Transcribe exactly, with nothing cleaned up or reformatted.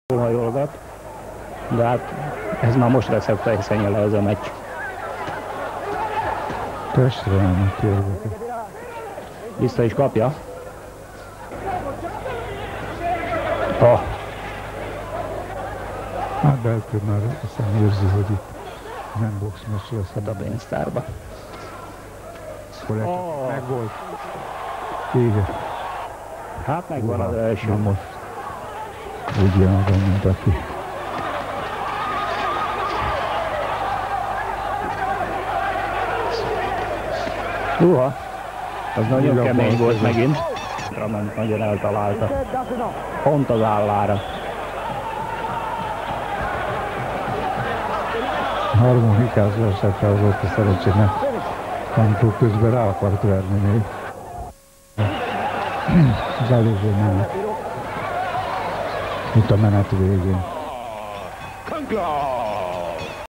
hajolgat, de hát ez már most lesz fejszennyel ez a meccs. Testre nem kérlek. Vissza is kapja. Oh. Hát belül már aztán érzi, hogy itt nem boxmeccs lesz. Hát a pénztárba. Oh. Meg volt. Igen. Hát megvan az első. Most úgy jön azon, mint aki. Uha, az nagyon Ugyan kemény volt megint. Rament nagyon eltalálta. Pont az állára. Harmonikázásával volt a szerencsének. Canclaux közben rá akart verni még. Az előző menet. Itt a menet végén. Canclaux!